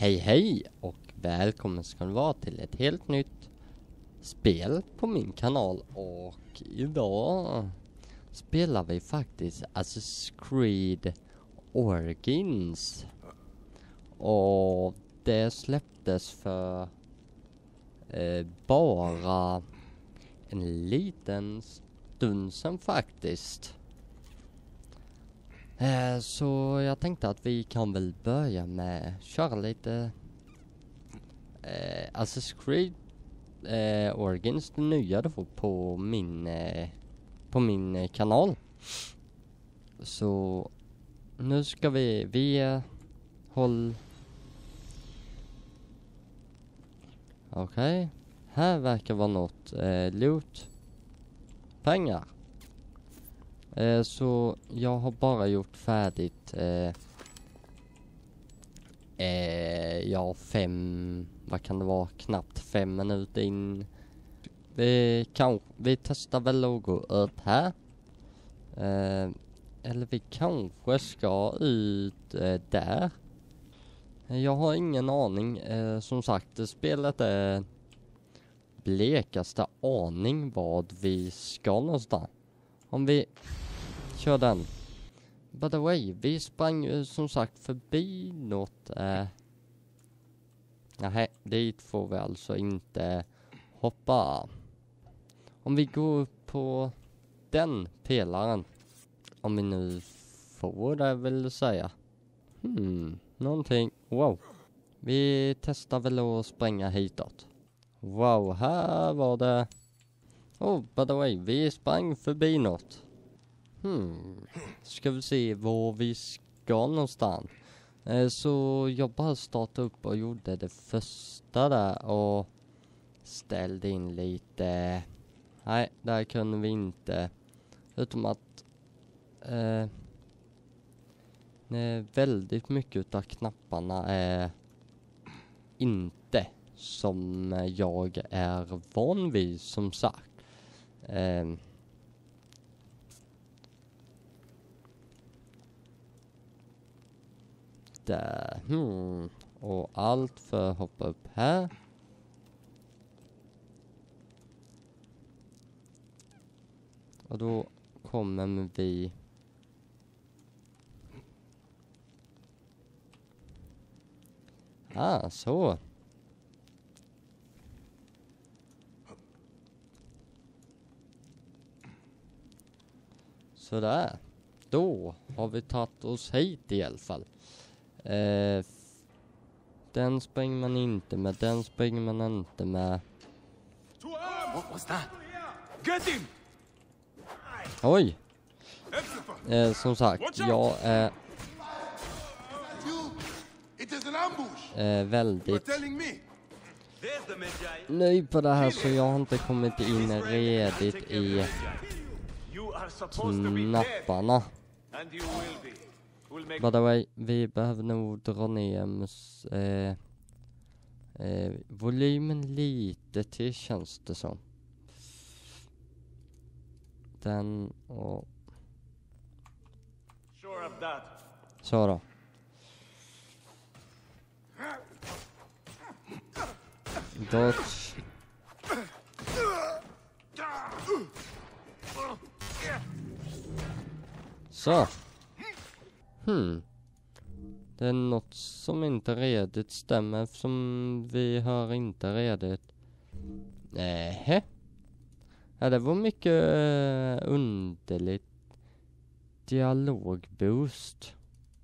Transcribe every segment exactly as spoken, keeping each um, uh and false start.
Hej hej och välkommen ska ni vara till ett helt nytt spel på min kanal. Och idag spelar vi faktiskt Assassin's Creed Origins. Och det släpptes för eh, bara en liten stund sedan faktiskt. Eh, så jag tänkte att vi kan väl börja med köra lite eh, Assassin's Creed eh, Origins, det nya då på min eh, på min eh, kanal. Så nu ska vi vi eh, håll Okej, okay. Här verkar vara något eh, loot pengar. Eh, så jag har bara gjort färdigt eh, eh, ja fem, vad kan det vara, knappt fem minuter in. Vi kan, vi testar väl att gå upp här. Eh, eller vi kanske ska ut eh, där. Jag har ingen aning. Eh, som sagt, spelet är blekaste aning vad vi ska någonstans. Om vi kör den. By the way, vi sprang ju som sagt förbi något. Eh. Nej, dit får vi alltså inte hoppa. Om vi går upp på den pelaren. Om vi nu får det vill säga. Hmm, någonting. Wow. Vi testar väl att spränga hitåt. Wow, här var det. Oh, by the way, vi sprang förbi något. Hmm, ska vi se var vi ska någonstans. Eh, så jag bara startade upp och gjorde det första där och ställde in lite. Nej, där kunde vi inte. Utom att eh, nej, väldigt mycket av knapparna är inte som jag är van vid, som sagt. Eh, där. Hmm. Och allt för att hoppa upp här. Och då kommer vi. Ah, så. Sådär. Då har vi tagit oss hit i alla fall. Eh, den springer man inte med, den springer man inte med. What was that? Get him! Oj! Eh, som sagt, jag är eh, väldigt ny på det här, så jag har inte kommit in redigt i knapparna. By the way, vi behöver nog dra ner mus, eh, eh, volymen lite till, känns det som. Den och så då. Dodge. Så. Hmm. Det är något som inte redigt stämmer, som vi hör inte redigt. Nähä. Ja, det var mycket uh, underligt dialogboost.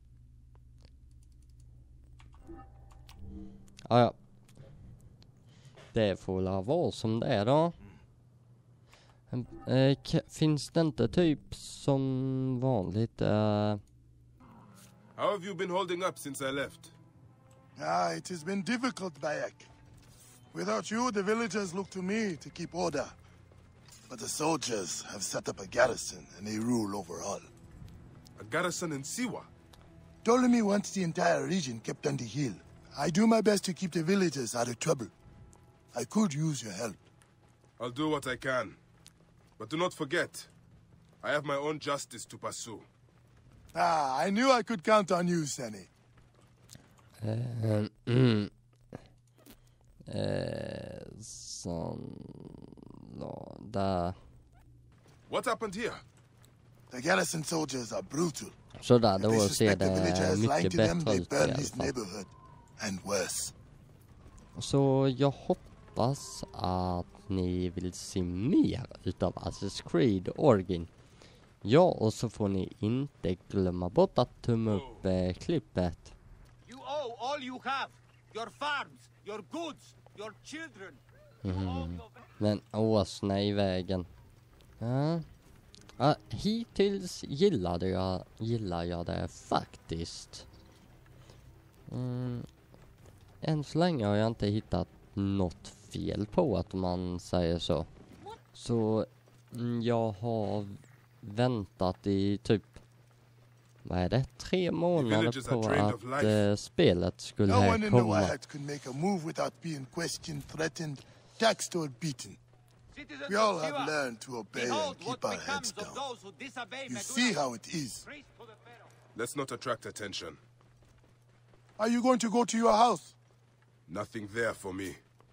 Ah, ja. Det får la vara som det är då. Uh, k- finns det inte typ som vanligt? Uh... How have you been holding up since I left? Ah, it has been difficult, Bayek. Without you, the villagers look to me to keep order. But the soldiers have set up a garrison, and they rule over all. A garrison in Siwa? Ptolemy wants the entire region kept under heel. I do my best to keep the villagers out of trouble. I could use your help. I'll do what I can. But do not forget, I have my own justice to pursue. Ah, I knew I could count on you, Senny. Uh, Mm. Eh, sån... Ja, där. What happened here? The garrison soldiers are brutal. Så där, If då they ser suspect the det villager is lying mycket to them, bättre they ut i burn alla this fall. neighborhood. And worse. Så jag hoppas att ni vill se mer utav Assassin's Creed Origin. Ja, och så får ni inte glömma bort att tumma upp eh, klippet. You owe all you have. Your farms, your goods, your children. Mm. Men åsna i vägen. Ja. Ja, hittills gillade jag, gillar jag det faktiskt. Mm. Än så länge har jag inte hittat något fel på att man säger så. Så mm, jag har väntat i typ, vad är det, tre månader på att äh, spelet skulle No one in komma. Noahad could make a move without being questioned, threatened, taxed or beaten. Citizens We all of have Siwa, learned to obey behold and what keep our heads becomes of down. those who disobey You Meduna. see how it is. Priest to the Pharaoh. Let's not attract attention. Are you going to go to your house? Nothing there for me.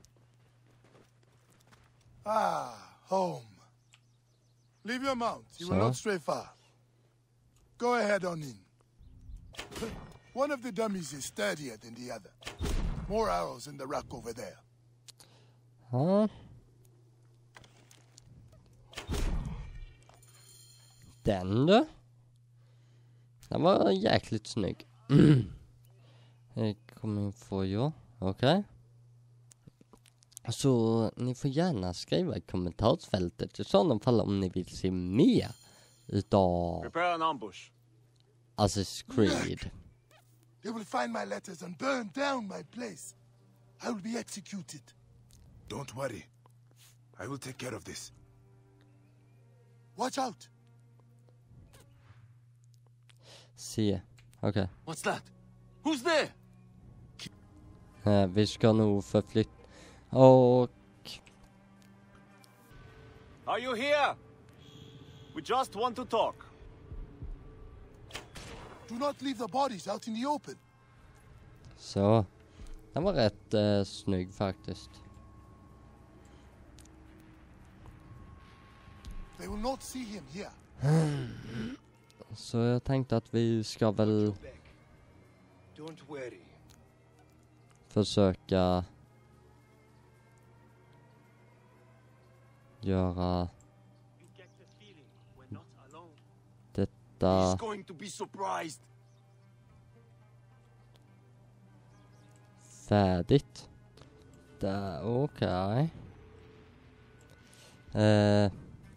Ah, home. Leave your mount. You will Sir? not stray far. Go ahead on in. One of the dummies is sturdier than the other. More arrows in the rack over there. Ja. Den då? Den var jäkligt snygg. Det kommer in för jag. Okej. Så ni får gärna skriva i kommentarsfältet i sådana fall om ni vill se mer utav Prepare an ambush. Assassin's Creed. They will find my letters and burn down my place. I will be executed. Don't worry. I will take care of this. Watch out. Se. Okej. What's that? Who's there? Eh, vi ska nog förflytta. Och Are you here? We just want to talk. Do not leave the bodies out in the open. så. Den var rätt eh, snygg faktiskt. They will not see him here. Så jag tänkte att vi ska väl Don't worry. försöka göra You get the feeling we're not alone. detta going to be surprised. färdigt. Där, okej. Eh,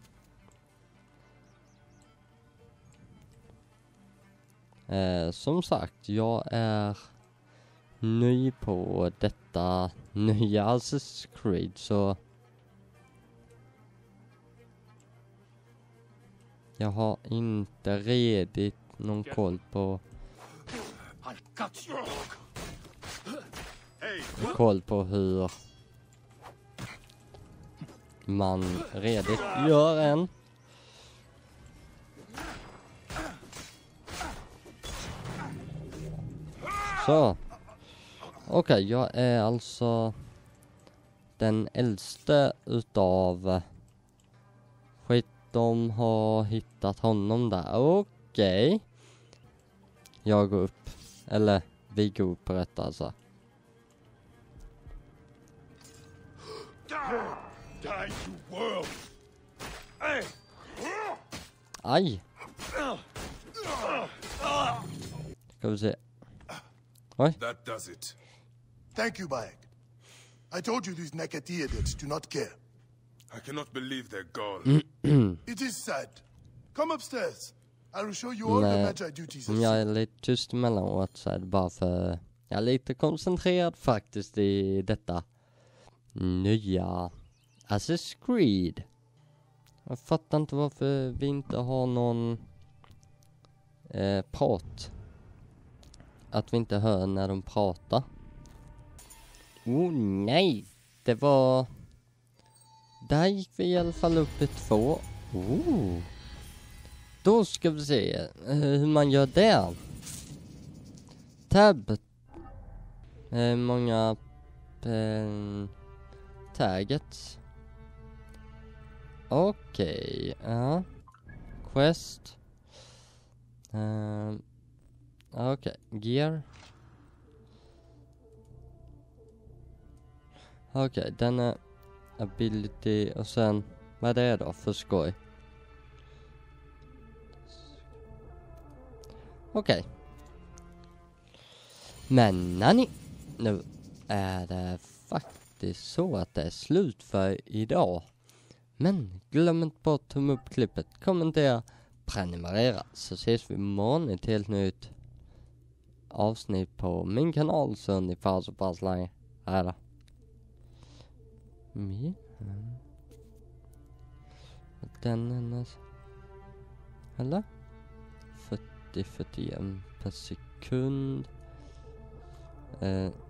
eh, som sagt, jag är ny på detta nya Assassin's Creed, så jag har inte redigt någon koll på I'll cut you. koll på hur man redigt gör en. Så. Okej, okay, jag är alltså den äldste utav skit. De har hittat honom där. Okej. Okay. Jag går upp. Eller vi går upp på rätt alltså. Die, you world! Hey! Aj. Ska vi se. Oj. That does it. Thank you, Bayek. I told you these Nekatiadids do not care. I cannot believe they're gone. It is sad. Come upstairs. I will show you all the Nej, Magi duties. om jag är lite tyst emellanåt så är det bara för jag är lite koncentrerad faktiskt i detta nya Assassin's Creed. Jag fattar inte varför vi inte har någon eh, prat. Att vi inte hör när de pratar. Oh nej, det var... Där gick vi i alla fall upp i två. Oh. Då ska vi se eh, hur man gör det. Tab. Eh, många eh, targets. Okej, okay, ja. Quest. Uh, Okej, okay. Gear. Okej, okay, den är ability och sen, vad är det då för skoj? Okej. Okay. Men nani, nu är det faktiskt så att det är slut för idag. Men glöm inte bort att tumma upp klippet, kommentera, prenumerera, så ses vi imorgon i ett helt nytt avsnitt på min kanal, så ni får så pass länge. Här då. Mm. Den är nästan, eller? fyrtio fyrtioen per sekund. Eh